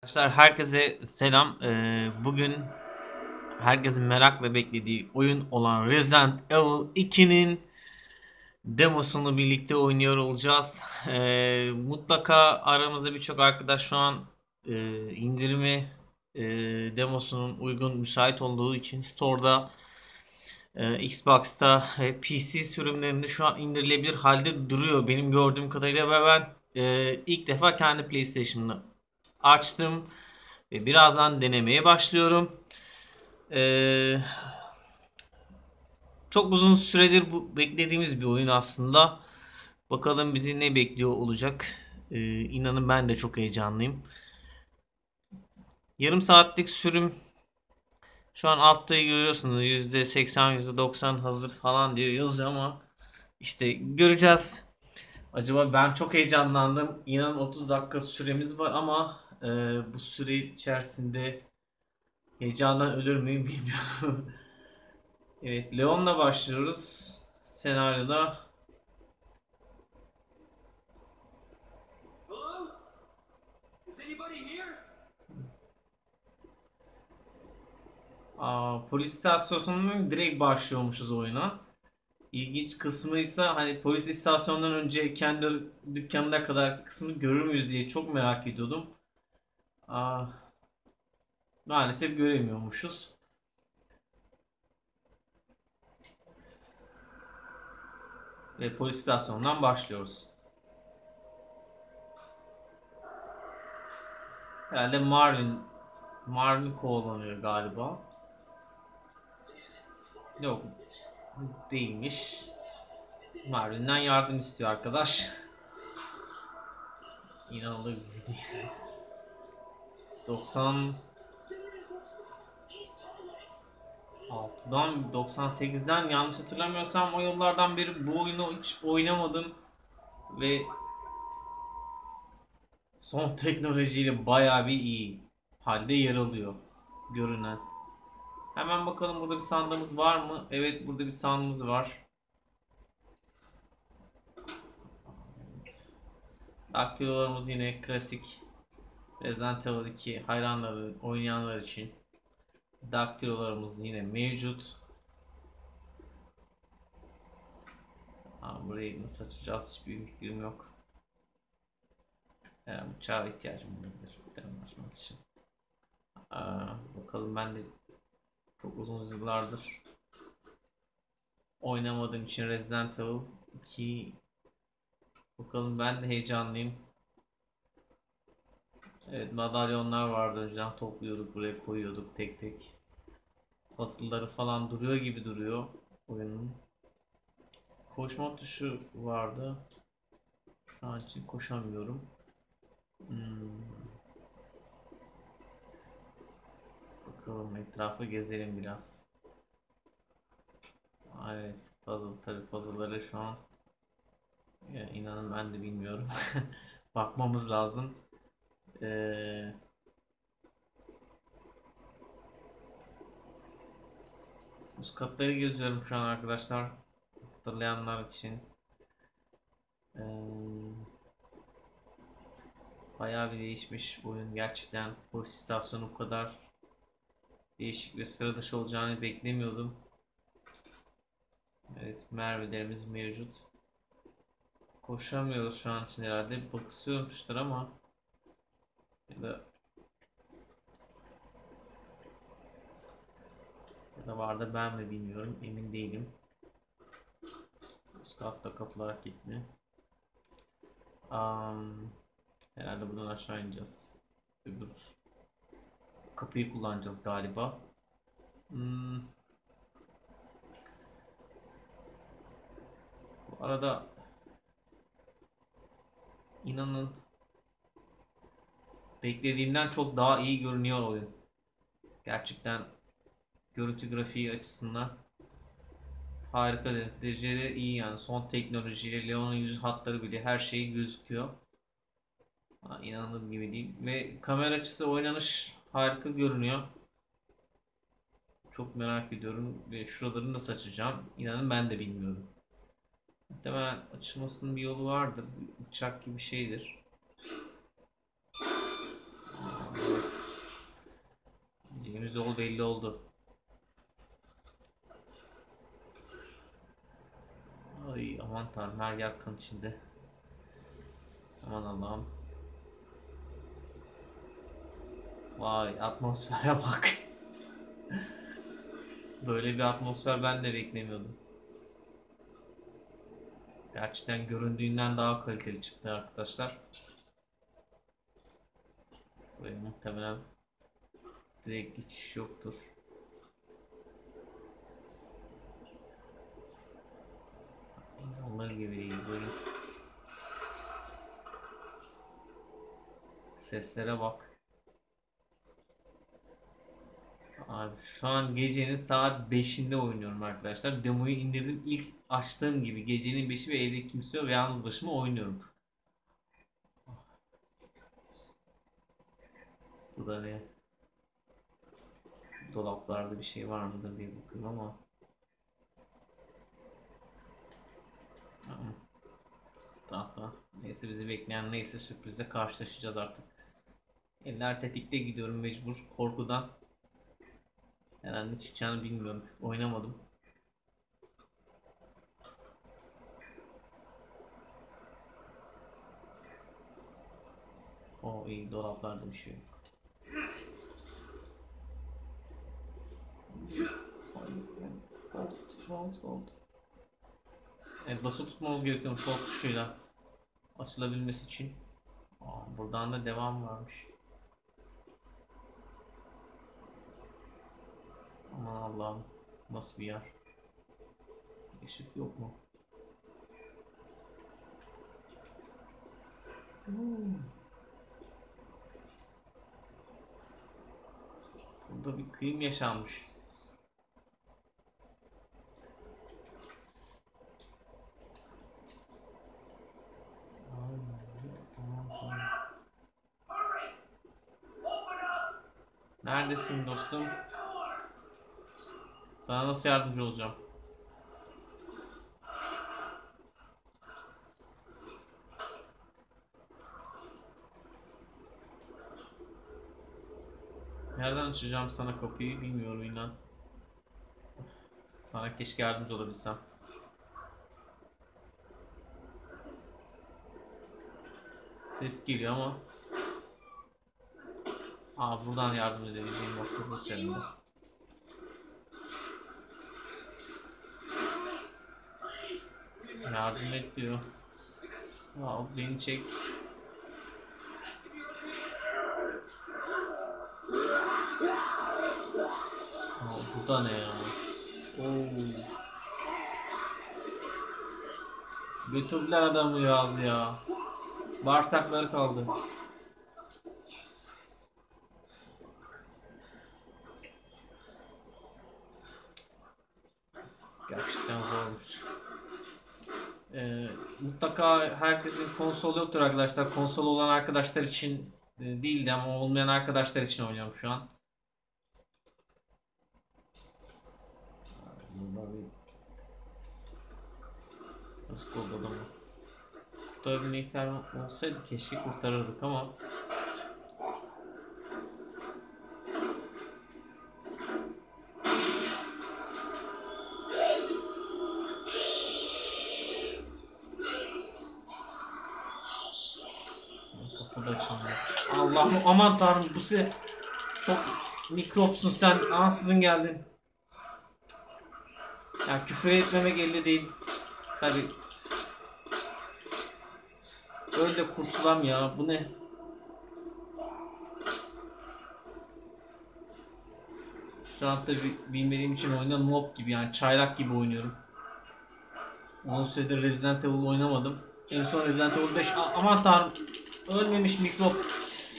Arkadaşlar herkese selam. Bugün herkesin merakla beklediği oyun olan Resident Evil 2'nin demosunu birlikte oynuyor olacağız. Mutlaka aramızda birçok arkadaş şu an indirimi e, demosunun uygun müsait olduğu için Store'da, Xbox'ta, PC sürümlerinde şu an indirilebilir halde duruyor benim gördüğüm kadarıyla ve ben ilk defa kendi PlayStation'ımı açtım. Ve birazdan denemeye başlıyorum. Ee, Çok uzun süredir bu beklediğimiz bir oyun aslında. Bakalım bizi ne bekliyor olacak. İnanın ben de çok heyecanlıyım. Yarım saatlik sürüm şu an altta görüyorsunuz. %80, %90 hazır falan diyor yazıyor ama işte göreceğiz. Acaba ben çok heyecanlandım. İnanın 30 dakika süremiz var ama bu süre içerisinde heyecandan ölür müyüm bilmiyorum. Evet, Leon'la başlıyoruz. Senaryoda Hello? Is anybody here? polis istasyonundan direkt başlıyormuşuz oyuna. İlginç kısmı ise hani polis istasyonundan önce kendi dükkanına kadar kısmını görür müyüz diye çok merak ediyordum. Aa, Maalesef göremiyormuşuz. Ve polis istasyonundan başlıyoruz. Herhalde Marvin kovalanıyor galiba. Yok, değilmiş. Marvin'den yardım istiyor arkadaş. İnanılır gibi değil. 96'dan 98'den yanlış hatırlamıyorsam o yıllardan beri bu oyunu hiç oynamadım ve son teknolojiyle bayağı bir iyi halde yer alıyor görünen. Hemen bakalım burada bir sandığımız var mı? Evet, burada bir sandığımız var. Evet. Daktilolarımız yine klasik Resident Evil 2 hayranları, oynayanlar için daktilolarımız yine mevcut. Burayı nasıl açacağız hiçbir fikrim yok. Bıçağa ihtiyacım var çok açmak için. Bakalım, ben de çok uzun yıllardır oynamadığım için Resident Evil 2, bakalım, ben de heyecanlıyım. Evet, madalyonlar vardı önceden, topluyorduk, buraya koyuyorduk tek tek. Puzzle'ları falan duruyor gibi duruyor oyunun. Koşma tuşu vardı. Şu an için koşamıyorum. Bakalım, etrafı gezelim biraz. Evet, tabii puzzle'ları şu an ya, inanın ben de bilmiyorum. Bakmamız lazım. Ee, Üst katları geziyorum şu an arkadaşlar. Hatırlayanlar için. Ee, Bayağı bir değişmiş bu oyun. Gerçekten polis istasyonu bu kadar değişik ve sıra dışı olacağını beklemiyordum. Evet, mermilerimiz mevcut. Koşamıyoruz şu an için herhalde. Bakıyormuşlar ama ya da var da ben mi bilmiyorum. Emin değilim. Üst katta kapılar kilitli. Herhalde buradan aşağı ineceğiz. Öbür kapıyı kullanacağız galiba. Bu arada inanın beklediğimden çok daha iyi görünüyor oyun. Gerçekten görüntü grafiği açısından harika derecede iyi yani. Son teknolojiyle Leon'un yüz hatları bile her şey gözüküyor. İnanılır gibi değil. Ve kamera açısı, oynanış harika görünüyor. Çok merak ediyorum ve şuralarını da açacağım. İnanın ben de bilmiyorum. Muhtemelen açılmasının bir yolu vardır. Bir bıçak gibi bir şeydir. Evet. yol belli oldu. Ay aman tanrım, her yer kan içinde. Aman Allah'ım. Vay atmosfere bak. Böyle bir atmosfer ben de beklemiyordum. Gerçekten göründüğünden daha kaliteli çıktı arkadaşlar. Buraya muhtemelen direkt geçiş yoktur. Onlar gibi değil böyle. Seslere bak. Abi şu an gecenin saat 5'inde oynuyorum arkadaşlar. Demoyu indirdim. İlk açtığım gibi gecenin 5'i ve evde kimse yok ve yalnız başıma oynuyorum. Bu da ne? Dolaplarda bir şey var mıdır diye bakıyorum ama. Tamam. Neyse bizi bekleyen neyse sürprizle karşılaşacağız artık. Eller tetikte gidiyorum mecbur korkudan. Herhalde ne çıkacağını bilmiyorum. Oynamadım. O iyi, dolaplarda bir şey yok. Hold. Evet, basılı tutmamız gerekiyor sol tuşuyla açılabilmesi için. Buradan da devam varmış. Aman Allah'ım, nasıl bir yer? Işık yok mu? Burada bir kıyım yaşanmış. Tamam. Neredesin dostum? Sana nasıl yardımcı olacağım? Nereden açacağım sana kapıyı bilmiyorum inan. Sana keşke yardımcı olabilsem. Ses geliyor ama. Buradan yardım edebileceğim nokta burası herhalde. Yardım et diyor. Beni çek. Bu da ne ya? Götürdüler adamı yaz ya. Bağırsakları kaldı. Gerçekten zormuş. Mutlaka herkesin konsolu yoktur arkadaşlar. Konsol olan arkadaşlar için değildi ama olmayan arkadaşlar için oynuyorum şu an. Nasıl kurtuldu mu? Kurtarabilmekler olsaydı keşke kurtarırdık ama. Kapı da açılmıyor. Allah'ım aman tanrım bu se çok mikropsun sen. Ansızın geldin. Ya küfür etmemek elde değil. Tabi. Öyle kurtulam ya. Bu ne? Şu an tabi bilmediğim için oyunda noob gibi yani çaylak gibi oynuyorum. Uzun süredir Resident Evil oynamadım. En son Resident Evil 5 aman tanrım ölmemiş mikrop.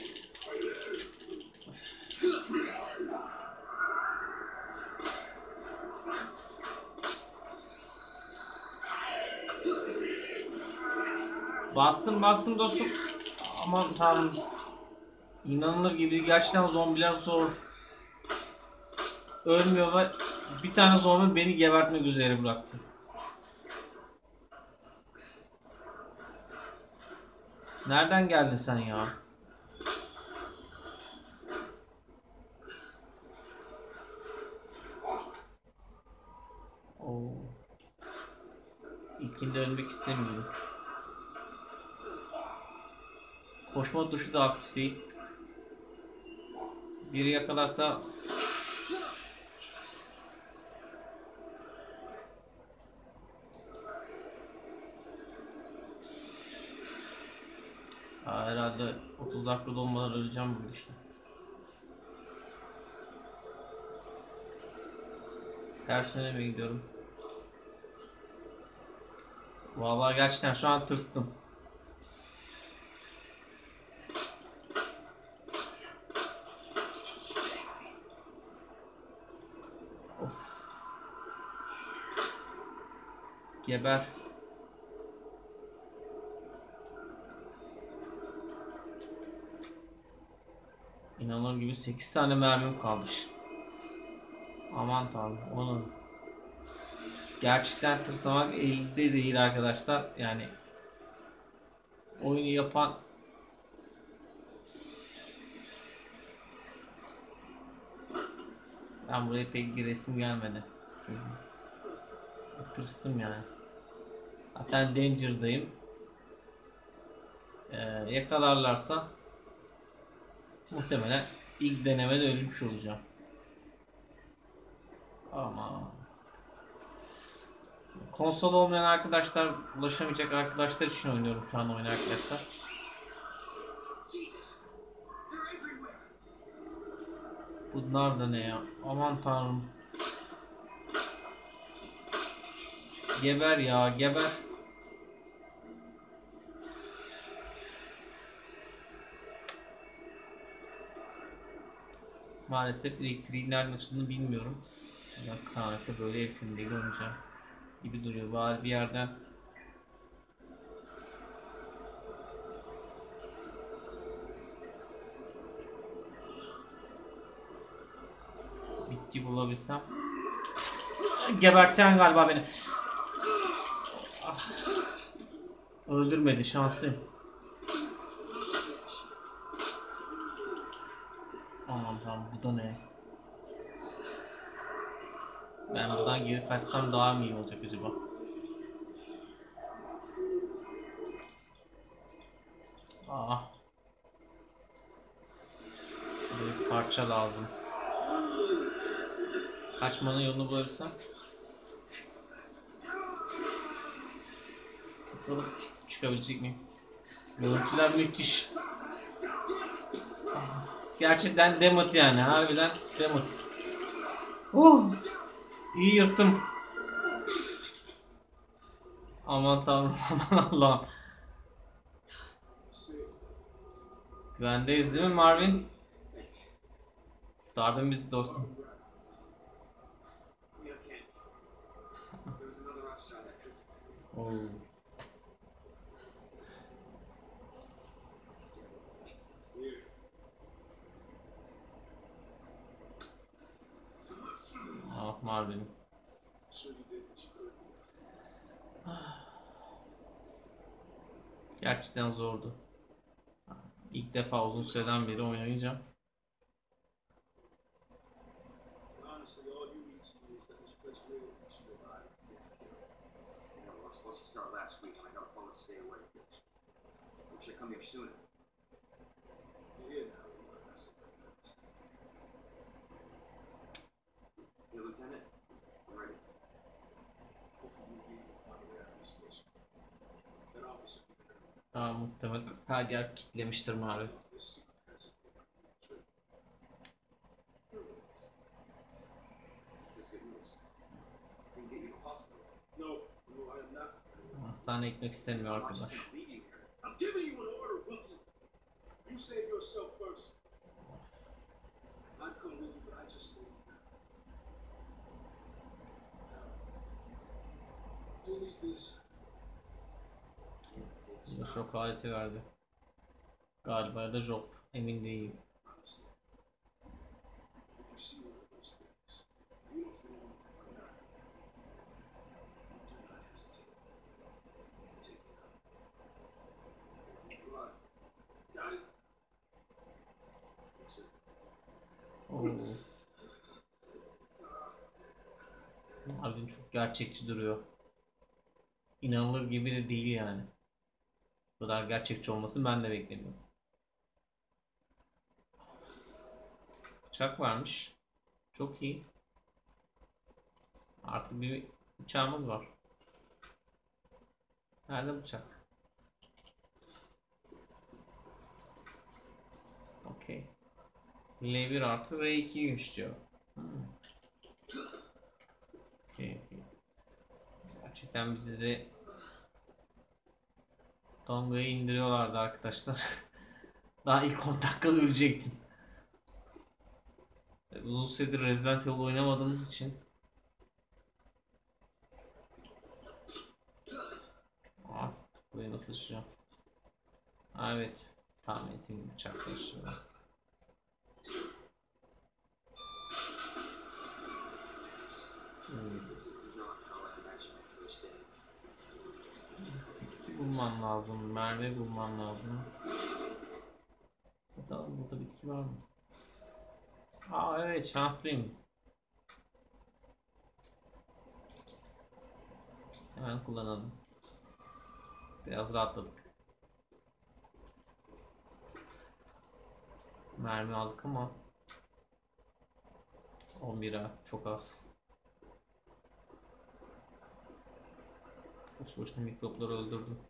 Bastım dostum. Aman tanrım. İnanılır gibi gerçekten zombiler zor. Ölmüyor ve bir tane zombi beni gebertmek üzere bıraktı. Nereden geldin sen ya? İlkinde ölmek istemiyorum. Koşma tuşu da aktif değil. Biri yakalarsa herhalde 30 dakika dolmadan öleceğim bu işte. Ters yöne mi gidiyorum? Vallahi gerçekten şu an tırstım. Of. Geber. İnanılır gibi 8 tane mermim kalmış. Aman tanrım. Onun gerçekten tırsmak elde değil arkadaşlar. Yani oyunu yapan ben buraya pek giresim gelmedi. Çünkü tırstım yani. Zaten Danger'dayım. Yakalarlarsa muhtemelen ilk denemede ölmüş olacağım. Ama konsol olmayan arkadaşlar, ulaşamayacak arkadaşlar için oynuyorum şu an oyunu arkadaşlar. Jesus, they're everywhere. Bunlar da ne ya? Aman tanrım. Geber ya, geber. Maalesef elektriğin nereden açıldığını bilmiyorum. Ya karanlıkta böyle el filmde oynayacağım gibi duruyor. Bari bir yerden bitki bulabilsem. Geberten galiba beni. Ah. Öldürmedi, şanslıyım. Aman tamam, bu da ne? Ben buradan geri kaçsam daha mı iyi olacak acaba? Ah. Bir parça lazım. Kaçmanın yolunu bulabilsem. Bakalım çıkabilecek miyim? Görüntüler müthiş. Gerçekten demot yani, harbiden demot. İyi yırttım. Aman tanrım, aman Allah'ım. Güvendeyiz değil mi Marvin? Kurtardın bizi dostum. We okay. There was another outside that could. Oo. Here. Ah Marvin. Sure you did what you could. Gerçekten zordu. İlk defa uzun süreden beri oynayacağım. Honestly, all you need to do is let this place live and you alive. You know, we were supposed to start last week, and I got a phone to stay away. We should come here sooner. You're here now. That's what matters. Hey, Lieutenant, I'm ready. Hopefully you'll be able to find a way out of this station. That officer will be there. Daha muhtemelen her yer kitlemiştir Marvin. This secret has a trip. This is good news. We can get you to the hospital. No, no, I am not. Hastaneye gitmek istemiyor I'm not just arkadaş. gonna leave you here. I'm giving you an order, rookie. You save yourself first. I'd come with you, but I just stay here. You need this. Bize şok aleti verdi. Galiba ya da job. Emin değilim. Honestly, if you see one of those things, uniform or not, do not hesitate. Take it out. Right. Got it? That's it. Oo. Marvin çok gerçekçi duruyor. inanılır gibi de değil yani. Bu kadar gerçekçi olmasını ben de beklemiyorum. Bıçak varmış. Çok iyi. Artı bir bıçağımız var. Nerede bıçak? Okey. L1 artı R2'ymiş diyor. Okey. Gerçekten bizi de Tonga'yı indiriyorlardı arkadaşlar. Daha ilk 10 dakikada ölecektim. Uzun süredir Resident Evil oynamadığımız için. Burayı nasıl açacağım? Evet. Tahmin ettiğim bıçakla açacağım. Bitki bulmam lazım. Merve bulmam lazım. Bakalım burada bitki var mı? Aa evet, şanslıyım. Hemen kullanalım. Biraz rahatladık. Mermi aldık ama 11'e çok az. Boş boşuna mikropları öldürdüm.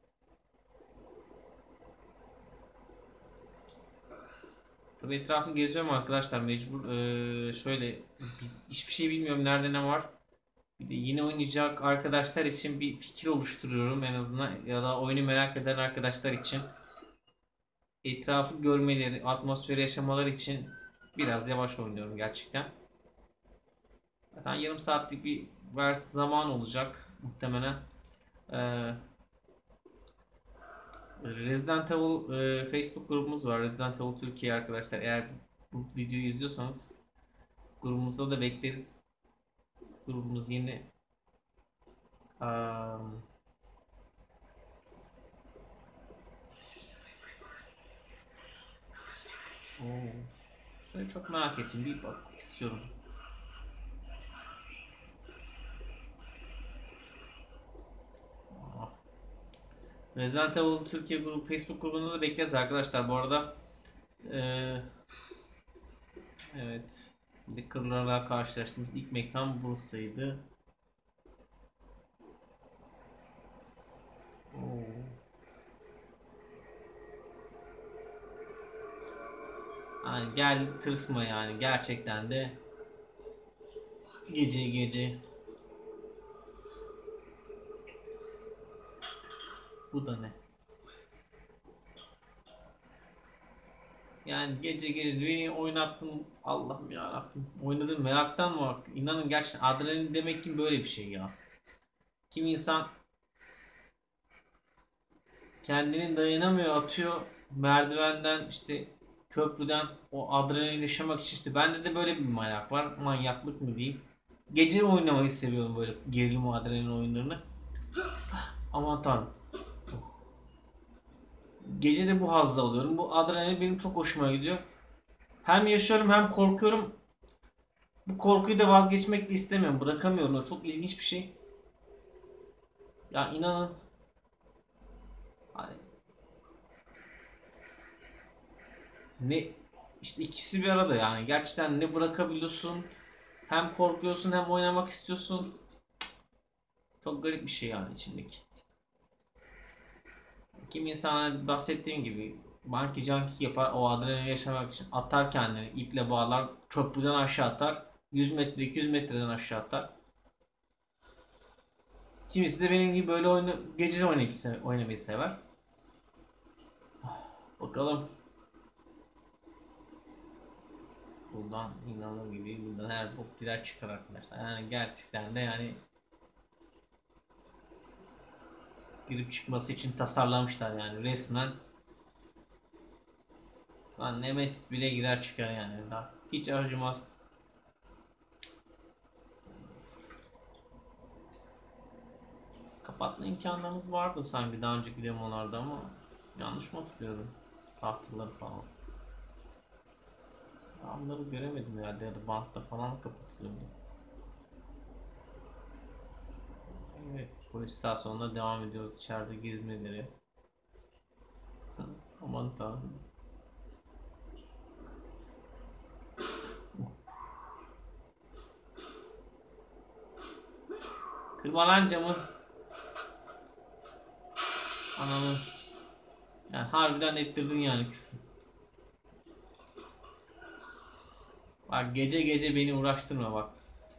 Tabii etrafı geziyorum arkadaşlar, mecbur. Şöyle hiçbir şey bilmiyorum, nerede ne var. Bir de yeni oynayacak arkadaşlar için bir fikir oluşturuyorum en azından, ya da oyunu merak eden arkadaşlar için etrafı görmeleri, atmosferi yaşamaları için biraz yavaş oynuyorum gerçekten. Zaten yarım saatlik bir zaman olacak muhtemelen. Ee, Resident Evil Facebook grubumuz var. Resident Evil Türkiye arkadaşlar. Eğer bu videoyu izliyorsanız grubumuza da bekleriz. Grubumuz yeni. Şunu çok merak ettim. Bir bakmak istiyorum. Resident Evil Türkiye grubu, Facebook grubunda da bekleriz arkadaşlar. Bu arada evet, Licker'larla karşılaştığımız ilk mekan burasıydı. Yani gel tırsma yani, gerçekten de gece gece. Bu da ne? Yani gece gece beni oynattın, Allah'ım ya Rabbim. Oynadığım meraktan mı bak? İnanın gerçekten adrenalin demek ki böyle bir şey ya. Kim insan kendini dayanamıyor, atıyor merdivenden, işte köprüden, o adrenalin yaşamak için. İşte bende de böyle bir manyak var. Manyaklık mı diyeyim. Gece oynamayı seviyorum, böyle gerilim adrenalin oyunlarını. Aman tanrım. Gece de bu hazzı alıyorum. Bu adrenalin benim çok hoşuma gidiyor. Hem yaşıyorum hem korkuyorum. Bu korkuyu da vazgeçmek de istemiyorum. Bırakamıyorum. O çok ilginç bir şey. Ya inanın. Hani ne, işte ikisi bir arada yani. Gerçekten ne bırakabiliyorsun. Hem korkuyorsun hem oynamak istiyorsun. Çok garip bir şey yani içimdeki. Kimi insana bahsettiğim gibi monkey junkie yapar, o adrenalini yaşamak için atar kendini, iple bağlar, köprüden aşağı atar, 100 metre 200 metreden aşağı atar. Kimisi de benim gibi böyle oyunu gece oynamayı sever. Bakalım. Buradan inanılır gibi, buradan her bok birer çıkar arkadaşlar. Yani gerçekten de yani girip çıkması için tasarlamışlar yani resmen. Lan Nemesis bile girer çıkar yani. Daha hiç acımaz. Kapatma imkanlarımız vardı sanki daha önceki demolarda ama yanlış mı hatırlıyorum? Tahtaları falan. Onları göremedim herhalde, ya da bantta falan kapatılıyordu. Evet. Polis istasyonuna devam ediyoruz. İçeride gezmeleri. Aman tanrım. Kırma lan camı. Ananı. Yani harbiden ettirdin yani küfür. Bak gece gece beni uğraştırma bak.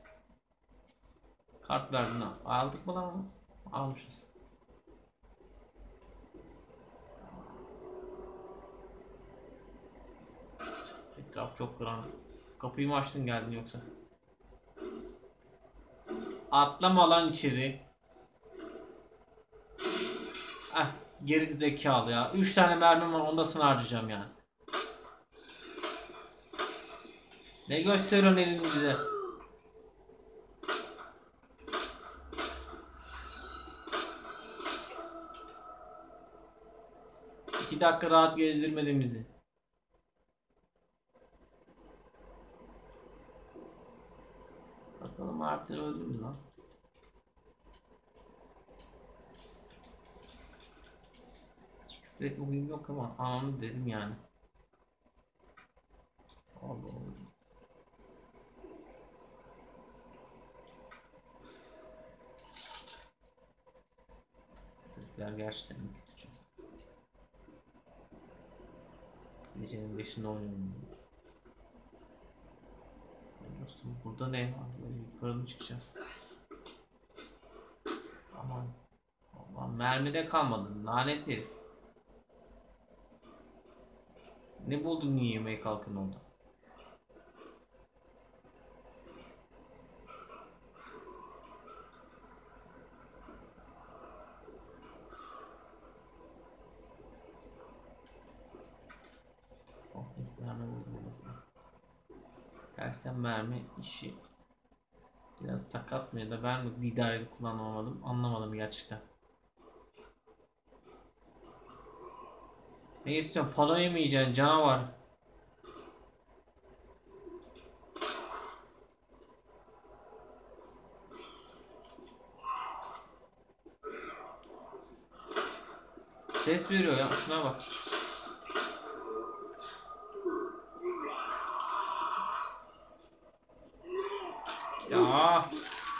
Kart verdin ha. Aldık mı lan? Almışız. Etraf çok karanlık. Kapıyı mı açtın geldin yoksa? Atlama lan içeri. Ah, geri zekalı ya. 3 tane mermim var, onda sana harcayacağım yani. Ne gösteriyorsun elini bize? İki dakika rahat gezdirmedin bizi. Bakalım Alp'ten öldü mü lan? Hiç küfür etme huyum yok ama ananı dedim yani. Allah Allah. Sesler gerçekten kötü. Gecenin 5'inde oynuyorum. Dostum burada ne var? Böyle yukarı mı çıkacağız? Aman. Aman mermide kalmadın. Lanet herif. Ne buldun niye yemeye kalkın orada? Oh, ilk mermi buldum en azından. Gerçekten mermi işi biraz sakat mı ya da ben mi idareli kullanamadım anlamadım gerçekten. Ne istiyorsun? Pano yemeyeceksin canavar. Ses veriyor ya, şuna bak. Ya.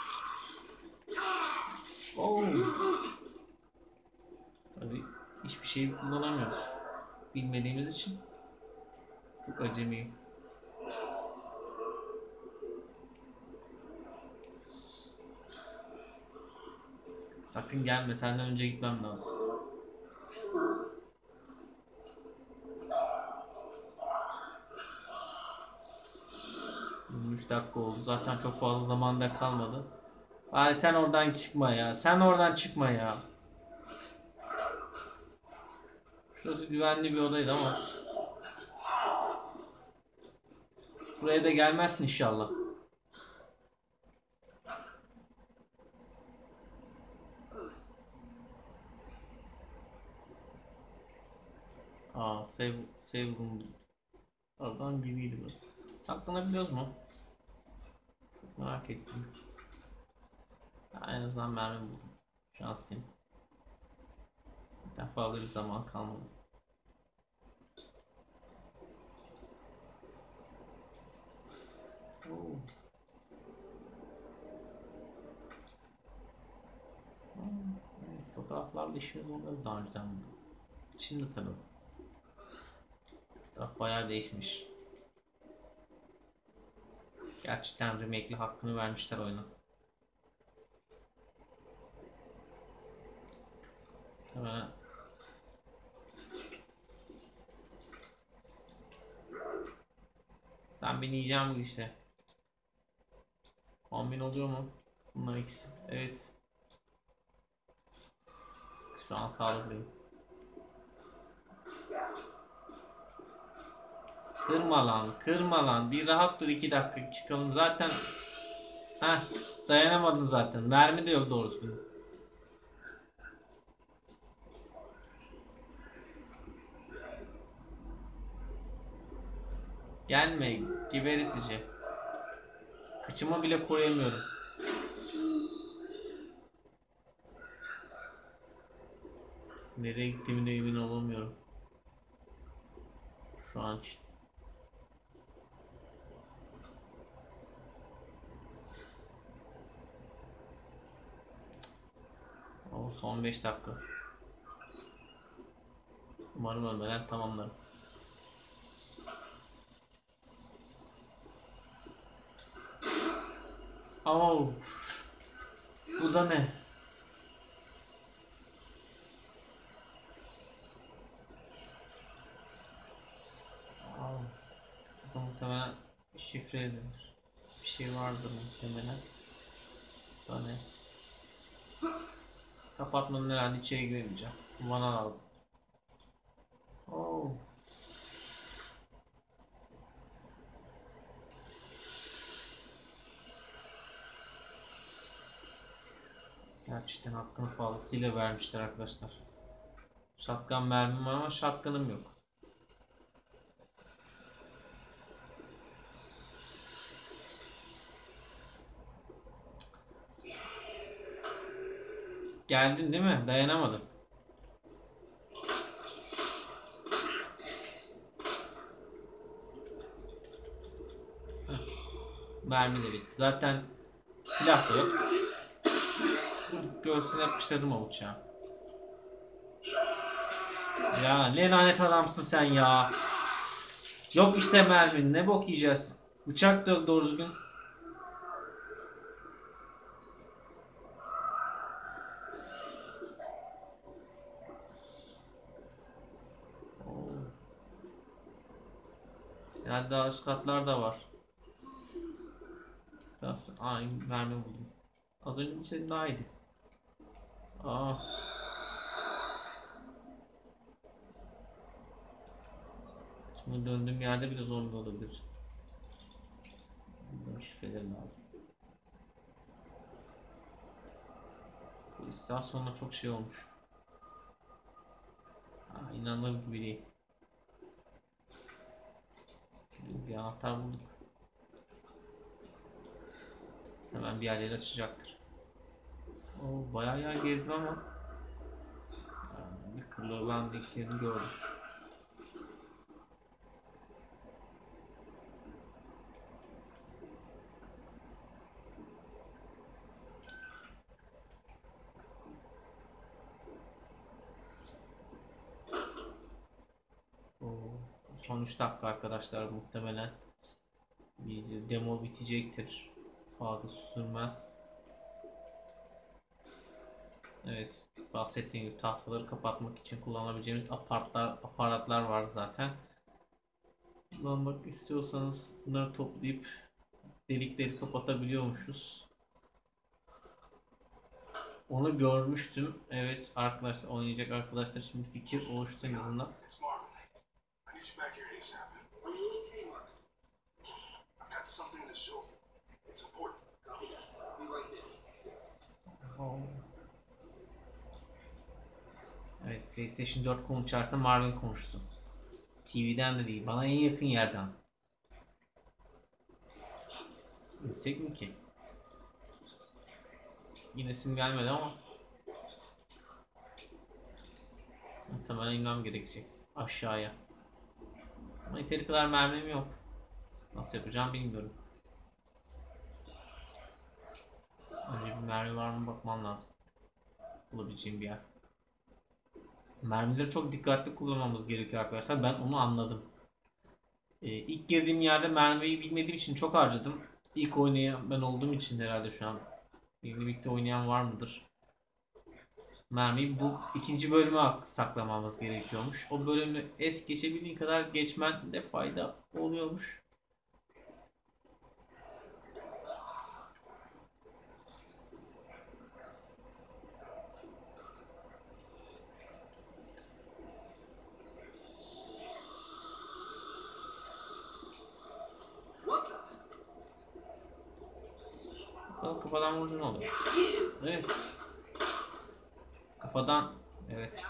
Oh. Tabii hiçbir şey kullanamıyoruz. Bilmediğimiz için çok acemiyim. Sakın gelme, senden önce gitmem lazım. Üç dakika oldu. Zaten çok fazla zamanda kalmadı. Bari sen oradan çıkma ya. Sen oradan çıkma ya. Şurası güvenli bir odaydı ama. Buraya da gelmezsin inşallah. Aa, save room. Oradan gibiydi bu. Saklanabiliyoruz mu? Çok merak ettim. En azından mermi buldum. Şanslıyım. Daha fazla bir zaman kalmadı. Oo. Evet, fotoğraflarla işimiz olmadı daha önceden bunu. Şimdi tabii. Fotoğraf bayağı değişmiş. Gerçekten remake'li hakkını vermişler oyuna. Hemen. Sen beni yiyeceksin bu işte. Kombin oluyor mu? Bunlar ikisi. Evet. Şu an sağlıklıyım. Kırma lan, kırma lan. Bir rahat dur, 2 dakika çıkalım. Zaten dayanamadın zaten. Mermi de yok doğru düzgün. Gelme, geberisici. Kıçımı bile koruyamıyorum. Nereye gittiğimi de emin olamıyorum. Şu an için. O son 5 dakika. Umarım ölmeden tamamlarım. Oh. Bu da ne? Oh. Bu da muhtemelen şifrelidir. Bir şey vardır muhtemelen. Bu da ne? Kapatmanın herhalde içeri giremeyeceğim. Bu bana lazım. Oh. Gerçekten hakkını fazlasıyla vermişler arkadaşlar. Shotgun mermim var ama shotgun'ım yok. Geldin değil mi? Dayanamadın. Mermi de bitti. Zaten silah da yok. Göğsüne yapıştırdım o bıçağı. Ya ne lanet adamsın sen ya. Yok işte mermin. Ne bok yiyeceğiz. Bıçak da yok doğru düzgün. Yani daha üst katlar da var. Aa, mermi buldum. Az önce bir şey daha iyiydi. Aa. Şimdi döndüğüm yerde bile zombi olabilir. Bu şifreler lazım. Bu istasyonda çok şey olmuş. Aa, inanılır gibi değil. Bir anahtar bulduk. Hemen bir yerleri açacaktır. Oo, bayağı yer gezdim ama bir kırılan diklerini gördüm. Son 3 dakika arkadaşlar, muhtemelen bir demo bitecektir. Fazla sürmez. Evet, bahsettiğim gibi tahtaları kapatmak için kullanabileceğimiz aparatlar var zaten. Kullanmak istiyorsanız bunları toplayıp delikleri kapatabiliyormuşuz. Onu görmüştüm. Evet arkadaşlar, oynayacak arkadaşlar için bir fikir oluştu en azından. Evet, PlayStation 4 konu çağırsında Marvin konuştu. TV'den de değil, bana en yakın yerden. İnsek mi ki? Yine isim gelmedi ama muhtemelen inmem gerekecek aşağıya. Ama yeteri kadar mermim yok. Nasıl yapacağım bilmiyorum. Önce bir mermi var mı bakmam lazım. Bulabileceğim bir yer. Mermileri çok dikkatli kullanmamız gerekiyor arkadaşlar. Ben onu anladım. İlk girdiğim yerde mermiyi bilmediğim için çok harcadım. İlk oynayan ben olduğum için herhalde şu an. Birlikte oynayan var mıdır? Mermiyi bu ikinci bölüme saklamamız gerekiyormuş. O bölümü es geçebildiğin kadar geçmen de fayda oluyormuş. Bakalım kafadan vurunca ne oluyor? Evet. Kafadan, evet.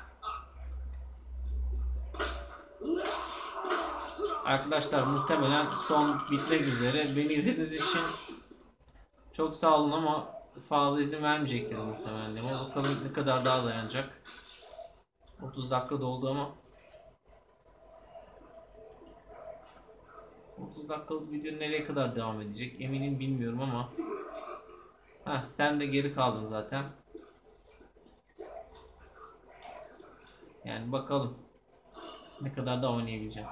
Arkadaşlar muhtemelen son bitmek üzere. Beni izlediğiniz için çok sağ olun ama fazla izin vermeyecektir muhtemelen. Ama bakalım ne kadar daha dayanacak. 30 dakika doldu ama 30 dakikalık video nereye kadar devam edecek eminim bilmiyorum ama sen de geri kaldın zaten. Yani bakalım ne kadar da oynayabileceğim.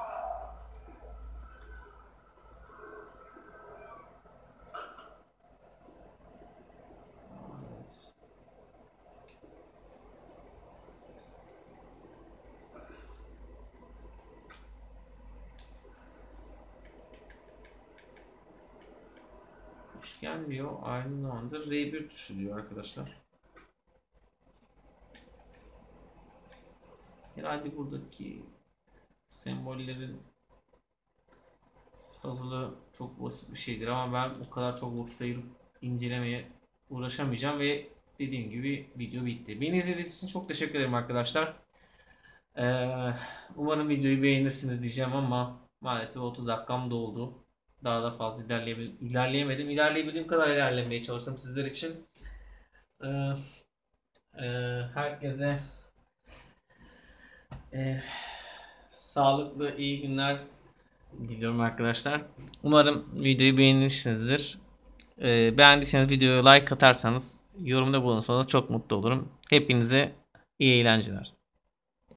Evet. Üçgen diyor, aynı zamanda R1 tuşu diyor arkadaşlar. Herhalde buradaki sembollerin puzzle'ı çok basit bir şeydir ama ben o kadar çok vakit ayırıp incelemeye uğraşamayacağım ve dediğim gibi video bitti. Beni izlediğiniz için çok teşekkür ederim arkadaşlar. Umarım videoyu beğenirsiniz diyeceğim ama maalesef 30 dakikam doldu. Daha da fazla ilerleyemedim. İlerleyebildiğim kadar ilerlemeye çalıştım sizler için. Herkese sağlıklı, iyi günler diliyorum arkadaşlar. Umarım videoyu beğenmişsinizdir. Beğendiyseniz videoya like atarsanız, yorumda bulunursanız çok mutlu olurum. Hepinize iyi eğlenceler.